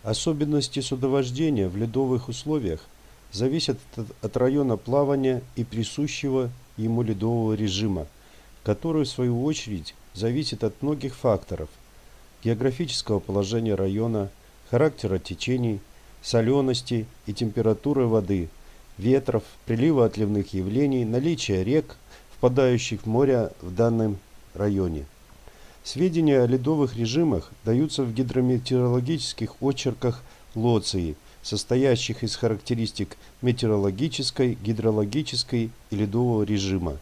Особенности судовождения в ледовых условиях зависят от района плавания и присущего ему ледового режима, который в свою очередь зависит от многих факторов: географического положения района, характера течений, солености и температуры воды, ветров, прилива отливных явлений, наличия рек, впадающих в море в данном районе. Сведения о ледовых режимах даются в гидрометеорологических очерках Лоции, состоящих из характеристик метеорологической, гидрологической и ледового режима.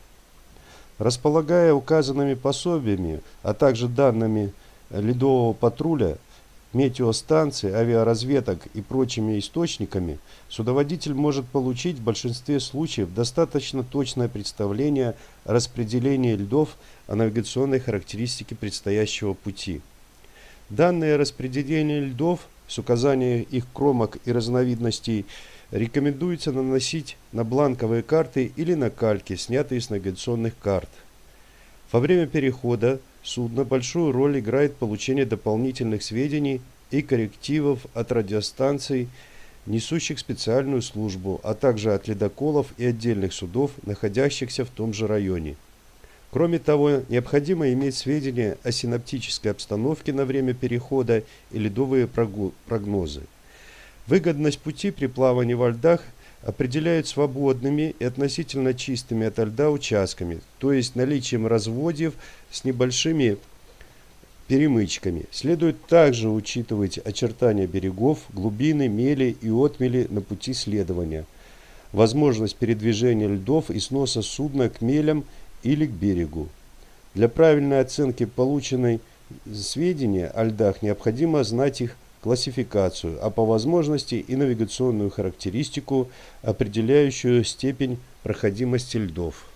Располагая указанными пособиями, а также данными ледового патруля, метеостанций, авиаразведок и прочими источниками, судоводитель может получить в большинстве случаев достаточно точное представление о распределении льдов, о навигационной характеристике предстоящего пути. Данные распределения льдов с указанием их кромок и разновидностей рекомендуется наносить на бланковые карты или на кальки, снятые с навигационных карт. Во время перехода судна большую роль играет получение дополнительных сведений и коррективов от радиостанций, несущих специальную службу, а также от ледоколов и отдельных судов, находящихся в том же районе. Кроме того, необходимо иметь сведения о синоптической обстановке на время перехода и ледовые прогнозы. Выгодность пути при плавании во льдах определяют свободными и относительно чистыми ото льда участками, то есть наличием разводьев с небольшими перемычками. Следует также учитывать очертания берегов, глубины, мели и отмели на пути следования, возможность передвижения льдов и сноса судна к мелям или к берегу. Для правильной оценки полученной сведения о льдах необходимо знать их классификацию, а по возможности и навигационную характеристику, определяющую степень проходимости льдов.